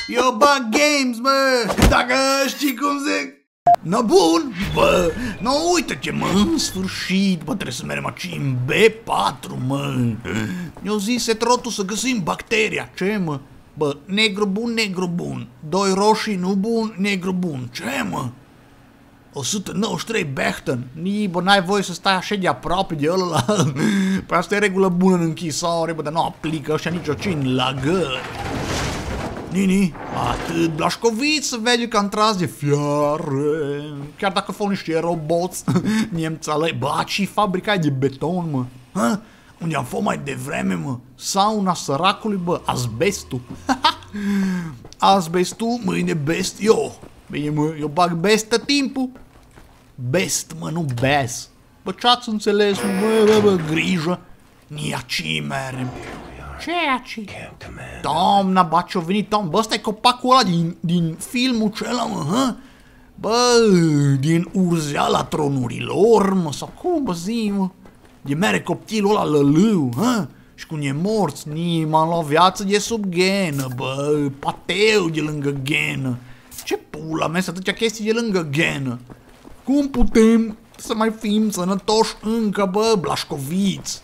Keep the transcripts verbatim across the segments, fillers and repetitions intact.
Eu bag games, mă, dacă știi cum zic. Na bun, bă, no uite-te, mă, în sfârșit, bă, trebuie să mergem aici în B patru, mă. Eu zise trotul să găsim bacteria, ce, mă? Bă, negru bun, negru bun, doi roșii nu bun, negru bun, ce, mă? o sută nouăzeci și trei Bechten, nii, bă, n-ai voie să stai așa de aproape de ăla. Păi asta e regulă bună în închisore, bă, dar nu aplică ăștia nicio cin la gări. Nini, atât Blașcoviț să vede că am tras de fiare. Chiar dacă fau niște roboți nemțalei. Bă, aici fabrica e de beton, mă. Ha? Unde am fost mai devreme, mă. Sauna săracului, bă, asbestul. Asbestul, mâine best eu. Bine, mă, eu bag best tot timpul. Best, mă, nu best. Bă, ce-ați înțeles, bă, bă, bă, grijă. Ni aici merem. Ce e aici? Doamna, bă, ce-o venit, doamna, bă, ăsta e copacul ăla din, din filmul cela, mă, hă? Bă, din Urzeala tronurilor, mă, sau cum, bă, zi, mă? De mere copilul ăla lălâu, hă? Și cum e morți, ni, m-am luat viață de sub ghenă, bă, pateu de lângă ghenă. Ce pula mea, atâtea chestii de lângă ghenă. Cum putem să mai fim sănătoși încă, bă, Blașcoviți?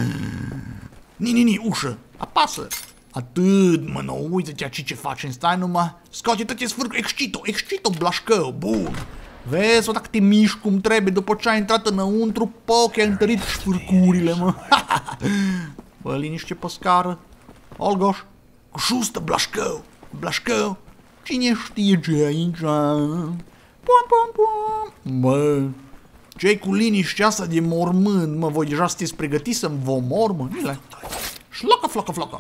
Ni, ni, ni, ușă, apasă. Atât, mă, nu, uite-te aici ce facem, stai numai. Scoate tot ce sfârcă, excito, excito, Blașcău, bun. Vezi, dacă te miști cum trebuie după ce ai intrat înăuntru, poc, ai întărit sfârcurile, mă. Bă, liniște pe scară. Olgoș, cu șustă, Blașcău, Blașcău. Cine știe ce e aici? Pum, pum, pum. Bă, ce-i cu liniștea asta de mormânt, mă? Voi deja sunteți pregătiți să-mi vă omor, mă? Nile. Șlocă, flocă, flocă.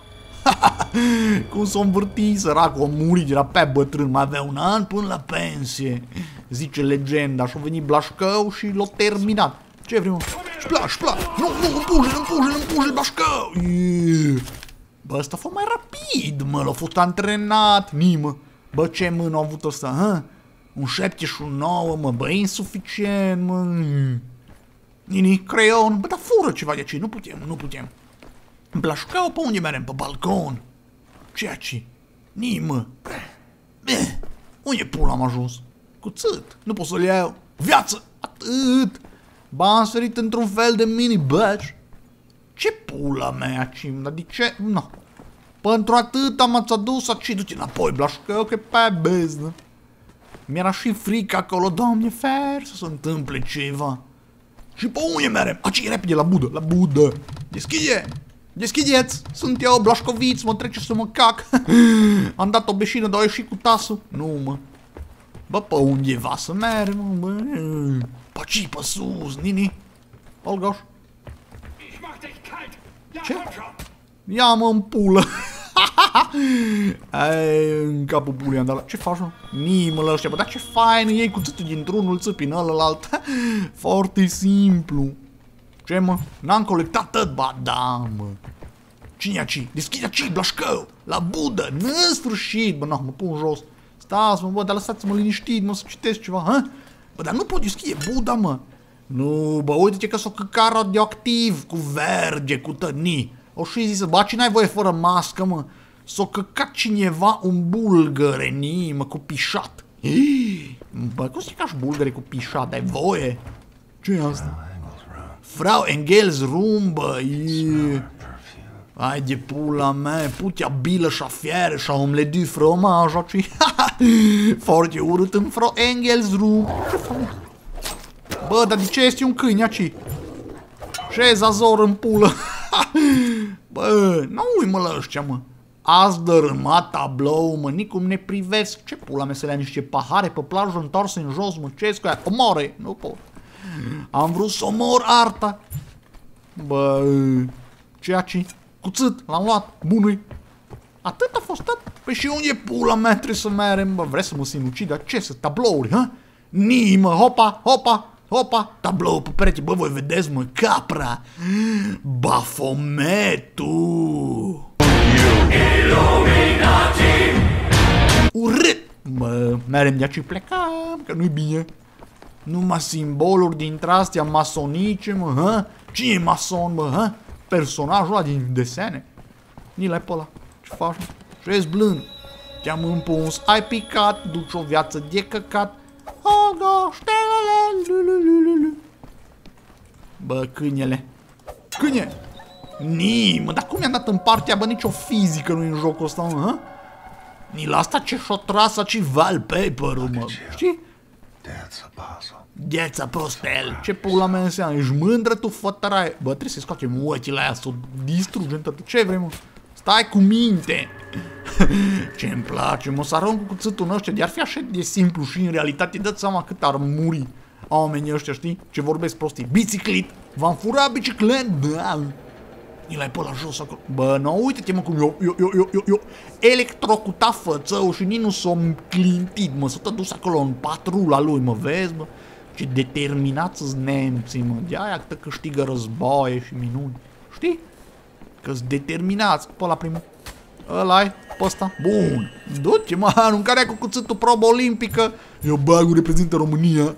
Cum s-o învârti, săracul, o muri, era pe bătrân, mai avea un an până la pensie. Zice legenda, și-a venit Blașcău și l-a terminat. Ce vrei, mă? Șpla, șpla. Nu, nu, împuje-l, împuje-l, împuje-l, Blașcău. Bă, ăsta a fost mai rapid, mă, l-a fost antrenat, nimă. Bă, ce mână a avut ăsta, hă? Un șapte și un nouă, mă, bă, insuficient, mă. Nini, creion, bă, dar fură ceva de aici, nu putem, nu putem. Blașcău, pe unde merem? Pe balcon. Ce aici? Nii, mă. Eh, unde pula am ajuns? Cuțât, nu pot să-l iau. Viață, atât. Ba, am sărit într-un fel de mini-badge. Ce pula mea aici, dar de ce? Nu. Pentru atât am adus aici, du-te înapoi, Blașcău, că e pe beznă. Mi-era și frică acolo, Doamne fer, să se întâmple ceva. Și pe unde merem? Aici, repede, la budă, la budă. Deschide! Deschideți! Sunt eu, Blașcoviț, mă trece să mă cac. Am dat o beșină, dar au ieșit cu tasul. Nu, mă. Bă, pe undeva să mergem, bă. Pe aici, pe sus, Nini. Olgoș. Ce? Ia-mă în pulă. Ai, în capul pulii am dat. Ce faci, mă? Nimă la ăștia, bă, dar ce fain iei cuțitul dintr-unul, țâpi în ălălalt. Foarte simplu. Ce, mă? N-am colectat tot, ba da, mă. Cine-i aici? Deschide aici, Blașcău! La budă! În sfârșit! Bă, nu, mă pun jos. Stați, mă, bă, dar lăsați-mă liniștit, mă, să citesc ceva, ha? Bă, dar nu pot deschide buda, mă. Nu, bă, uite-te că s-o căcat radioactiv, cu verge, cu tănii. O și zis, bă, ce n-ai voie fără mască, mă? S-o căcat cineva un bulgăre, nii, mă, cu pișat. Bă, cum se cași bulgăre cu pișat? Ai voie? Ce e asta? Frau Engels Room, bă, ai de pula mea, putea bilă și afiere și omle du fromaj aici. Foarte urât în Frau Engels Room. Ce fac? Bă, dar de ce este un câine aici? Ce zazor în pulă? Bă, nu-i mă la ăștia, mă. Azi dărâmat tablou, mă, nicum ne privesc. Ce pula mea să le ia niște pahare pe plajă întoarse în jos, mă, ce-s cu aia? Omoare, nu pot. Am vrut să omor arta. Bă, ce aici? Cuțât, l-am luat, bunui. Atât a fost tot. Păi și unde e pula mea, trebuie să merem, bă, vrei să mă sinucid? Dar ce, să tablouri, ha? Nii, mă, hopa, hopa, hopa, tablou pe perete, bă, voi vedeți, mă, capra. Bafometul. Urât. Bă, merem de aici, plecăm, că nu-i bine. Numai simboluri dintre astea masonice, mă, hă? Cine e mason, mă, hă? Personajul ăla din desene? Ni-l-ai pe ăla. Ce faci, mă? Ce-s blând? Te-am împuns, ai picat, duci o viață de căcat. Olga, ștelele. Bă, câinele. Câine! Ni, mă, dar cum mi-am dat în partea, bă, nicio fizică nu-i în jocul ăsta, mă, ni la asta ce și-o tras aici wallpaper-ul, mă, știi? Gheța prostel, ce pula mea înseamnă, ești mândră tu, fătăraie. Bă, trebuie să-i scoatem ochii la aia, să o distrugem toată, ce vrei, mă? Stai cu minte! Ce-mi place, mă, să arunc cu cuțitul ăștia, de-ar fi așa de simplu și în realitate, dă-ți seama cât ar muri oamenii ăștia, știi? Ce vorbesc prostii, biciclit, v-am furat biciclet, bă! Ni l-ai pe la jos acolo. Bă, nu, uite-te, mă, cum eu, eu, eu, eu, eu, eu electrocutat fățău și nici nu s-o clintit, mă, s-o dus acolo în patrula lui, mă, vezi, mă? Ce determinați-s nemții, mă, de-aia că câștigă războaie și minuni, știi? Că-s determinați, pe ăla primul. Ăla-i, pe ăsta, bun. Du-te, mă, aruncarea cu cuțitul probă olimpică. Eu bagul reprezintă România.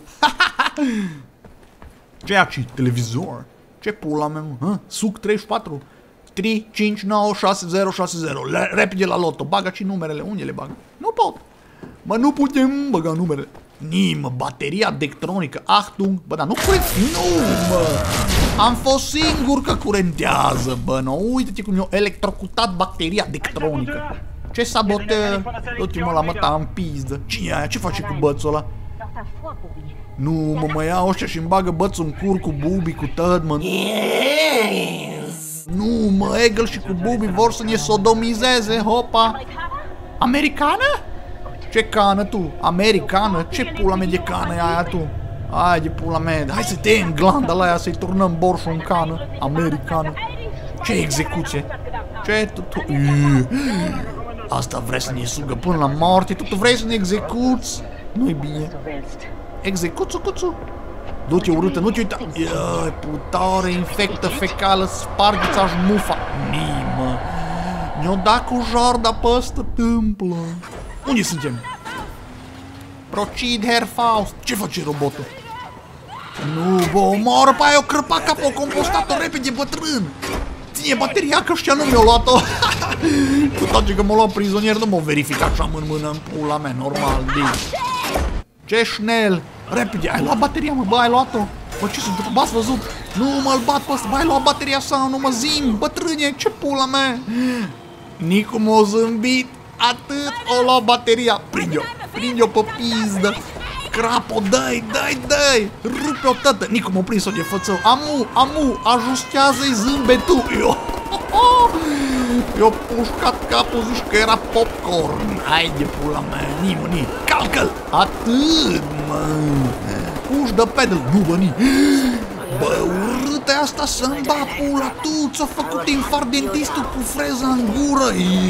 Ce-i aici? Televizor? Ce pula mea, mă? Suc treizeci și patru? trei, cinci, nouă, șase, zero, șase, zero. Repede la loto. Bagă și numerele. Unde le bagă? Nu pot. Mă, nu putem băga numerele. Ni, mă, bateria electronică. Achtung. Bă, dar nu curent. Nu, mă. Am fost singur că curentează, bă. Nu, uite-te cum eu electrocutat bateria electronică. Ce sabotă? Du-te, mă, la măta în pizdă. Cine e aia? Ce face cu bățul ăla? Nu, mă, mă ia ăștia și-mi bagă bățul în cur cu Bubi, cu tăd, mă. Nu, mă, Egel și cu Bubi vor să ne sodomizeze, hopa. Americană? Ce cană tu? Americană? Ce pula mea de cană e aia tu? Hai de pula mea, hai să te în glanda la aia, să-i turnăm borșul în cană. Americană. Ce execuție? Ce tu, tu? Asta vrei să ne sugă până la moarte? Tu, tu vrei să ne execuți? Nu-i bine. Execuțu, cuțu. Du-te urâtă, nu te uita. Iai, putare, infectă fecală, spargeți-aș mufa. Nimă. Ne-o dat cu jorda pe ăsta tâmplă. Unde suntem? Procid, Herr Faust. Ce face robotul? Nu, bă, omoară pe aia, o crăpa capul, o compostat-o repede, bătrân. Ține bateria că ăștia nu mi-au luat-o. Cu toate că m-au luat prizonier, nu m-au verificat și am în mână în pula mea, normal, din. Ce șnel! Repede, ai luat bateria, mă, bă, ai luat-o? Bă, ce sunt, b-ați văzut? Nu mă-l bat pe ăsta, bă, ai luat bateria sau nu mă zim, bătrâne, ce pula mea? Nicu m-a zâmbit, atât o luat bateria. Prinde-o, prinde-o pe pizdă. Crapo, dai, dai, dai, rupe-o tătă. Nicu m-a prins-o de fățău. Amu, amu, ajustează-i zâmbetul. Eu, eu pușcat capul, zici că era popcorn. Hai de pula mea, nimă, ni, calcă-l. Atât, mă. Puși de pedal, nu, bă, ni. Bă, urâtă asta să-mi ba pula, tu ți-a făcut infart dentistul cu freza în gură.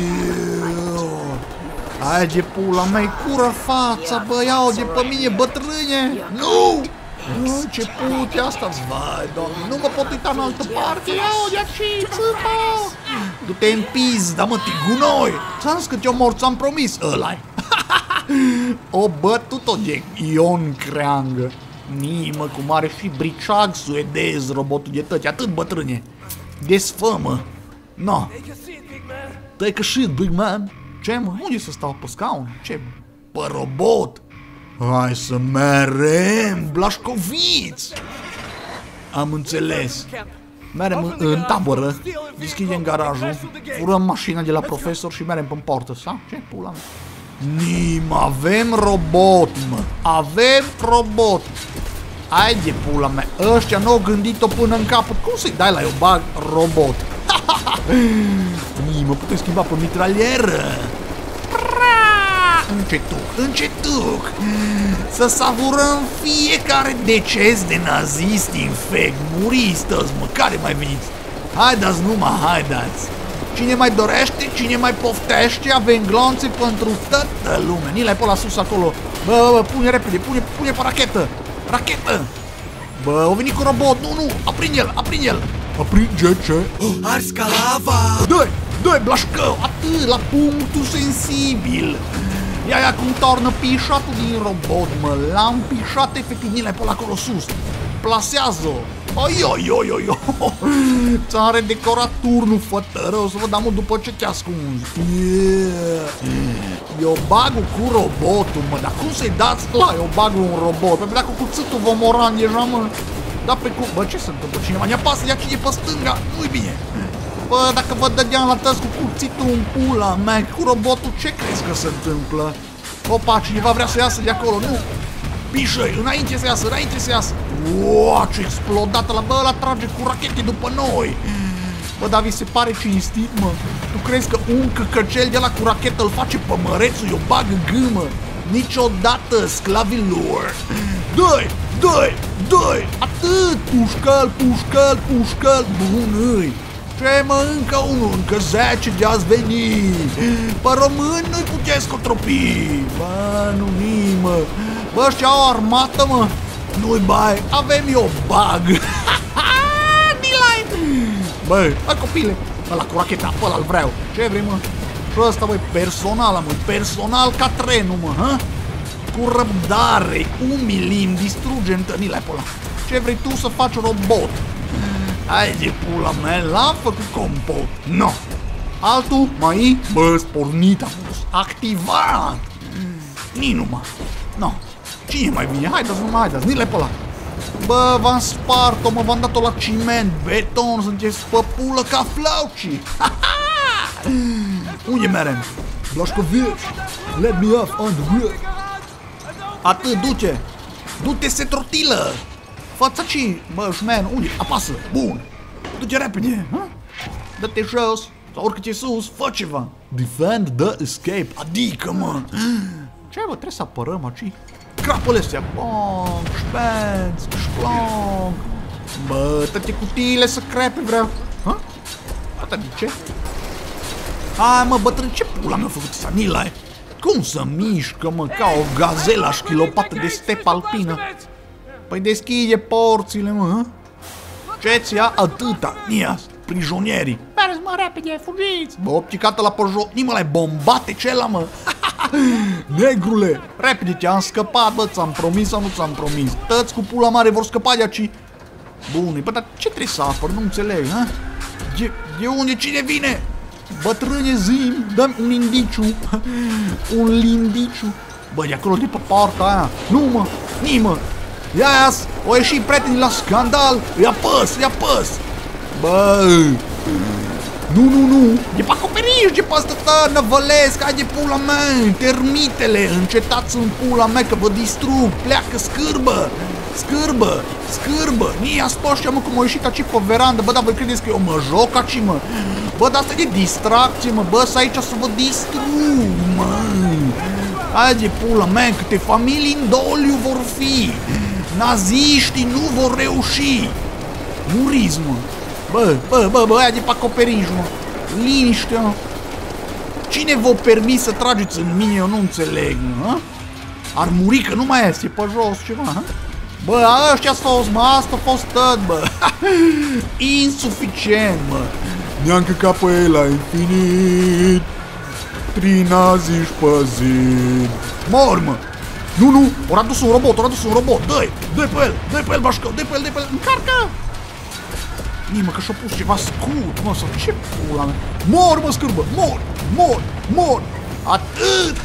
Hai de pula mea, cură fața, bă, ia-o de pe mine, bătrâne. Nu! Bă, ce pute asta-ți, vai, doamne, nu mă pot uita în altă parte, ia-o de aici, țâpa! Du-te în pizda, mă, tigunoi! Ți-am zis că te-o mor, ți-am promis, ăla-i! O bătut-o de Ion Creangă. Nimă, cum are și briceag suedez, robotul de tăti, atât bătrâne. Desfămă. No. Take a shit, big man. Ce, mă? Unde să stau pe scaun? Ce, mă? Pe robot. Hai să merem, Blașcoviți. Am înțeles. Merem în tabără, deschidem garajul, furăm mașina de la profesor și merem pe portă, sau? Ce pula mea? Nim, avem robot, mă. Avem robot. Hai de pula mea. Ăștia n-au gândit-o până în capăt. Cum să-i dai la eu bag robot? Nim, mă putem schimba pe mitralieră. Încetuc, încetuc. Să savurăm fiecare deces de nazist infect. Muriți toți, mă, care mai veniți? Haideți numai, haideți. Cine mai dorește, cine mai poftește, avem glonțe pentru toată lumea. Ni l-ai pe la sus acolo. Bă, bă, bă, pune repede, pune, pune pe rachetă. Rachetă. Bă, au venit cu robot, nu, nu, aprinde-l, aprinde-l. Aprinde ce? Ars ca lava. Dă-i, dă-i, blașcău, atât, la punctul sensibil. Ia, ia, cum tornă pișatul din robot, mă, l-am pișat efectiv, ni l-ai pe la acolo sus. Plasează-o. Oi, oi, oi, oi, oi. Ți-am redecorat turnul, fătără. O să vă dau mult după ce te ascunzi. Yeah. Eu bagul cu robotul, mă. Dar cum să-i dați la eu bagul un robot? Păi dacă cuțitul vă mora deja, mă. Dar pe cum? Bă, ce se întâmplă? Cineva ne apasă, ia cine pe stânga. Nu-i bine. Bă, dacă vă dădeam la tăți cu cuțitul în pula mea, cu robotul, ce crezi că se întâmplă? Opa, cineva vrea să iasă de acolo, nu? Pișă-i, înainte să iasă, înainte să iasă. Uaa, ce explodată la bă, ăla trage cu rachete după noi. Bă, dar vi se pare cinstit, mă? Tu crezi că un căcăcel de la cu rachetă îl face pe mărețul, eu bag în gâmă? Niciodată, sclavilor. Dă-i, dă-i, dă-i, atât, pușcă-l, pușcă-l, pușcă-l, bun-i. Ce mă, încă unul, încă zece de ați venit. Pe român nu-i puteți cotropi. Bă, nu nimă. Bă, ăștia au armată, mă. Nu-i bai, avem eu bag. Bă, bă, copile, ăla cu racheta, pe ăla-l vreau. Ce vrei, mă? Și ăsta, băi, personal, mă, personal ca trenul, mă, ha? Cu răbdare, umilim, distruge întâlnirile pe ăla. Ce vrei tu să faci robot? Hai de pula mea, l-am făcut compot. No. Altul, mai, bă, spornit a fost, activat. Nici numai. No. Cine mai vine? Haideți, nu mai haideți, ni-le pe ăla. Bă, v-am spart-o, mă, v-am dat-o la ciment, beton, sunteți pe pulă ca flaucii. Unde merem? Blașcovici, let me off on the roof. Atât, du-te. Du-te, se trotilă. Fața ci, bă, șmen, unde? Apasă, bun. Du-te repede, ha? Dă-te jos, sau urcă-te sus, fă ceva. Defend the escape, adică, mă. Ce, bă, trebuie să apărăm aici? Crapule astea, bonk, șpenț, șplonk. Bă, toate cutiile să crepe vreau. Ha? Asta de ce? Hai, mă, bătrân, ce pula mi-a făcut Sanila? Cum să mișcă, mă, ca o gazelă șchilopată de stepă alpină? Păi deschide porțile, mă, ha? Ce-ți ia atâta? Nias, prijonierii. Mereți, mă, repede, fugiți. Bă, opticată la pe joc, nimă l-ai bombate, ce la, mă? Negrule, repede, te-am scăpat, bă, ți-am promis sau nu ți-am promis? Tăți cu pula mare vor scăpa de aici. Bun, bă, dar ce trebuie să apăr? Nu înțeleg, ha? De, de unde, cine vine? Bătrâne, zi-mi, dă-mi un indiciu. Un lindiciu. Bă, de acolo, de pe poarta aia. Nu, mă, nimă. Ia-s, o ieși prietenii la scandal. Îi apăs, îi apăs. Bă, nu, nu, nu, e pe acoperiș, e pe asta ta, năvălesc, hai de pula mea, termitele, încetați în pula mea că vă distrug, pleacă, scârbă, scârbă, scârbă, nia spăștea, mă, cum au ieșit aici pe verandă, bă, dar voi credeți că eu mă joc aici, mă, bă, dar asta e distracție, mă, bă, să aici să vă distrug, mă, hai de pula mea, câte familii în doliu vor fi, naziștii nu vor reuși, muriți, mă. Bă, bă, bă, bă, aia de pe acoperiș, mă. Liniște, mă. Cine vă permis să trageți în mine? Eu nu înțeleg, mă. Ar muri că nu mai este pe jos ceva, ha? Bă, ăștia-s fost, mă, asta a fost tot, bă. Insuficient, mă. Ne-am căcat pe el la infinit. Trinaziși pe zid. Mor, mă. Nu, nu, ori adus un robot, ori adus un robot. Dă-i, dă-i pe el, dă-i pe el, bașcă, dă-i pe el, dă-i pe el. Încarcă! Nimă, că și-a pus ceva scut, mă, sau ce pula mea? Mor, mă, scârbă, mor, mor, mor, atât!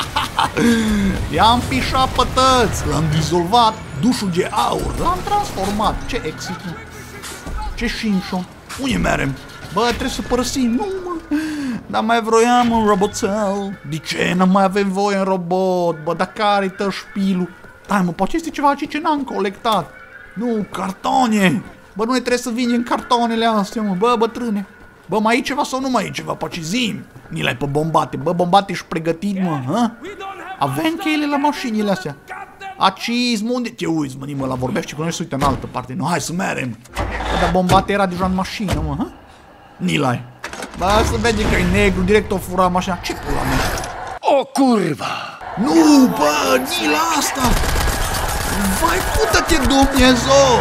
I-am pișat pe tăți, l-am dizolvat, dușul de aur, l-am transformat. Ce exit, mă? Ce șinșon? Unde merem? Bă, trebuie să părăsim, nu, mă. Dar mai vroiam un roboțel. De ce n-am mai avem voie în robot? Bă, dar care-i tă șpilul? Hai, mă, poate este ceva ce n-am colectat. Nu, cartone. Bă, nu ne trebuie să vindem cartonele astea, mă, bă, bătrâne. Bă, mai e ceva sau nu mai e ceva? Poate zi-mi. Ni l-ai pe bombate. Bă, bombate, ești pregătit, mă, hă? Avem cheile la mașinile astea. Acis, mă, unde te uiți, mă, nimă, la vorbește cu noi să uite în altă parte. Nu, hai să merem. Bă, dar bombate era deja în mașină, mă, hă? Ni l-ai. Bă, să vede că e negru, direct o fura mașina. Ce pula mea? O curvă! Nu, bă, ni la asta! Vai, pută-te, Dumnezeu!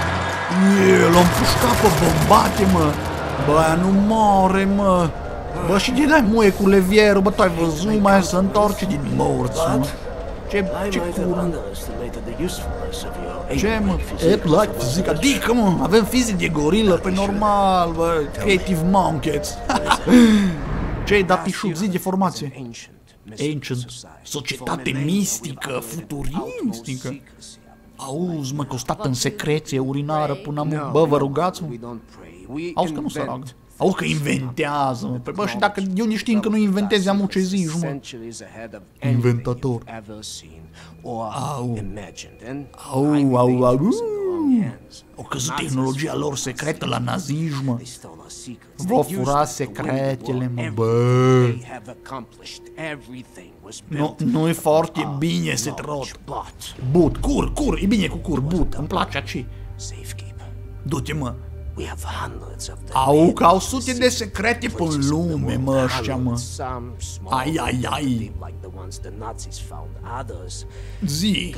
El l-am pușcat pe bombate, mă. Bă, aia nu moare, mă. Bă, și de dai muie cu levierul, bă, tu ai văzut, mai se întorce din morți, mă. Ce, ce curând? Ce, mă? Applied Physics, adică, mă, avem fizic de gorilă, pe normal, bă, Creative Monkeys. Ce-ai dat pișuc, zi de formație? Ancient, societate mistică, futuristică. Auzi, mă, că o stat în secreție urinară până am... Bă, vă rugați, mă? Auzi că nu se roagă. Auzi că inventează, mă. Păi, bă, și dacă eu nici știm că nu inventezi, am ce zici, mă. Inventator. Au. Au, au, au. O căzut tehnologia lor secretă la nazism, mă. Vă fura secretele, mă, bă. Nu, nu e foarte bine să trot. But, cur, cur, e bine cu cur, but, îmi place aci. Du-te, mă. Au, că au sute de secrete până lume, mă, ăștia, mă. Ai, ai, ai. Zi.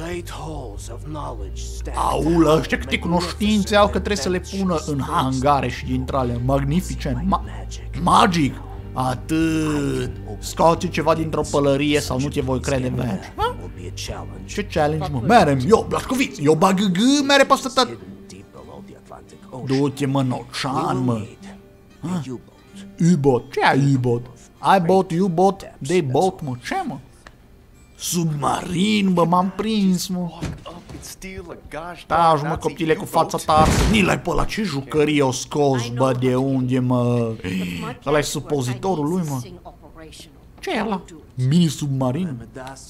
Au, la ăștia câte cunoștințe au că trebuie să le pună în hangare și intrale. Magnificent. Ma magic. Atât. Scoate ceva dintr-o pălărie sau nu te voi crede, veci. Ce challenge, mă? Merem, eu, Blașcoviț, eu bag g, mere peste tot. Du-te, mă, în ocean, mă. U-boat. Ce ai U-boat? Ai bot, U-boat, they boat, mă. Ce, mă? Submarin, bă, m-am prins, mă. Taci, mă, copile cu fața ta. Ni-l-ai pe ăla, ce jucărie o scos, bă, de unde, mă? Ăla-i supozitorul lui, mă. Ce e ăla? Mini-submarin?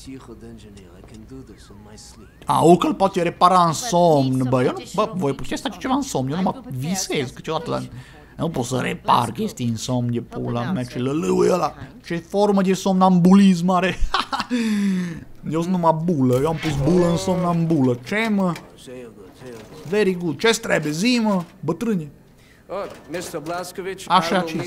Au, că-l poate repara în somn, bă. Eu nu, bă, voi puteți face ceva în somn. Eu nu mă visez câteodată, dar nu pot să repar chestii în somn de pula mea. Ce lălău e ăla. Ce formă de somnambulism are. Eu sunt numai bulă. Eu am pus bulă în somnambulă. Ce, mă? Very good. Ce-ți trebuie? Zi, mă, bătrâne. Așa, ce?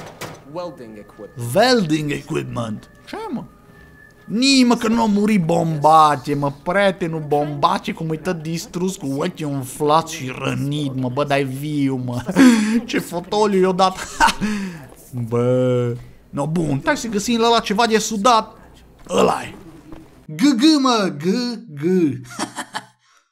Welding equipment. Ce, mă? Nimă că nu a murit Bombace, mă, prietenul Bombace, cum uită distrus cu ochii umflați și rănit, mă, bă, dai viu, mă. Ce fotoliu i-o dat. Bă, no, bun, stai să găsim la ăla ceva de sudat. Ăla-i. G-g, mă, G-g.